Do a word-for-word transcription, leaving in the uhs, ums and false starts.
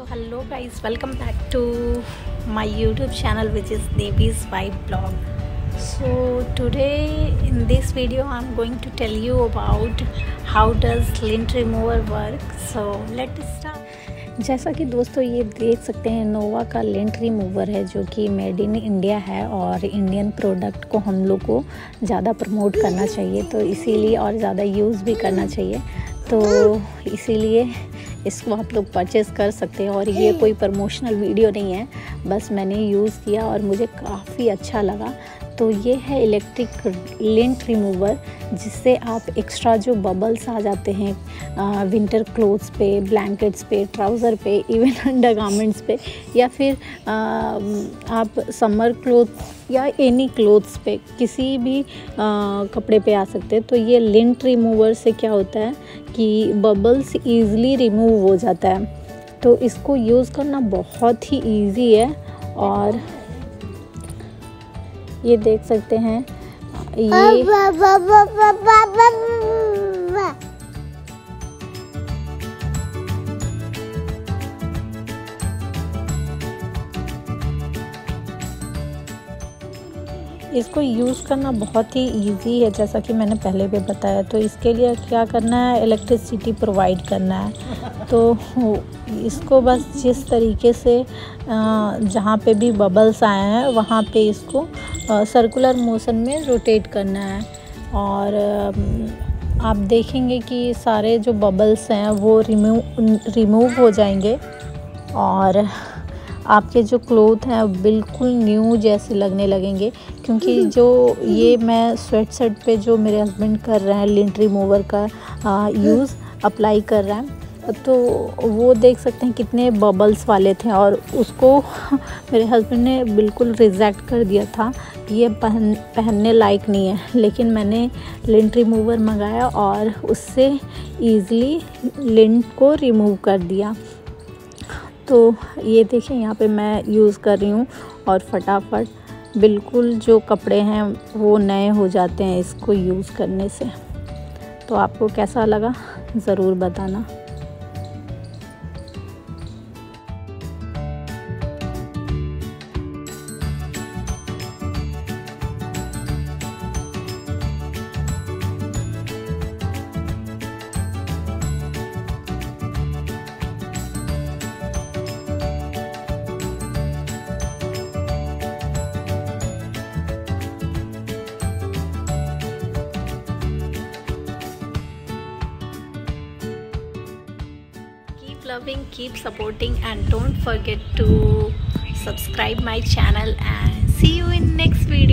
hello guys, welcome back to my YouTube channel, which is Devi's Vibe Blog. So today in this video I'm going to tell you about how does lint remover work. So let's start. जैसा कि दोस्तों ये देख सकते हैं, नोवा का lint remover है जो कि मेड इन इंडिया है और इंडियन प्रोडक्ट को हम लोग को ज़्यादा प्रमोट करना चाहिए, तो इसीलिए और ज़्यादा यूज़ भी करना चाहिए, तो इसीलिए इसको आप लोग परचेज़ कर सकते हैं। और ये कोई प्रमोशनल वीडियो नहीं है, बस मैंने यूज़ किया और मुझे काफ़ी अच्छा लगा। तो ये है इलेक्ट्रिक लिंट रिमूवर, जिससे आप एक्स्ट्रा जो बबल्स आ जाते हैं आ, विंटर क्लोथ्स पे, ब्लैंकेट्स पे, ट्राउज़र पे, इवन अंडर गारमेंट्स पे, या फिर आ, आप समर क्लोथ या एनी क्लोथ्स पे, किसी भी आ, कपड़े पे आ सकते हैं। तो ये लिंट रिमूवर से क्या होता है कि बबल्स ईज़िली रिमूव हो जाता है, तो इसको यूज़ करना बहुत ही ईजी है। और ये देख सकते हैं, ये इसको यूज़ करना बहुत ही इजी है, जैसा कि मैंने पहले भी बताया। तो इसके लिए क्या करना है, इलेक्ट्रिसिटी प्रोवाइड करना है। तो इसको बस जिस तरीके से जहाँ पे भी बबल्स आए हैं वहाँ पे इसको सर्कुलर मोशन में रोटेट करना है, और आप देखेंगे कि सारे जो बबल्स हैं वो रिमूव रिमूव हो जाएंगे और आपके जो क्लोथ हैं बिल्कुल न्यू जैसे लगने लगेंगे। क्योंकि जो ये मैं स्वेट शर्ट पे जो मेरे हस्बैंड कर रहे हैं लिंट रिमूवर का यूज़ अप्लाई कर रहे हैं, तो वो देख सकते हैं कितने बबल्स वाले थे, और उसको मेरे हस्बैंड ने बिल्कुल रिजेक्ट कर दिया था, ये पहन पहनने लायक नहीं है। लेकिन मैंने लिंट रिमूवर मंगाया और उससे ईज़िली लिंट को रिमूव कर दिया। तो ये देखें, यहाँ पे मैं यूज़ कर रही हूँ और फटाफट बिल्कुल जो कपड़े हैं वो नए हो जाते हैं इसको यूज़ करने से। तो आपको कैसा लगा ज़रूर बताना। Loving, keep supporting, and don't forget to subscribe my channel, and see you in next video.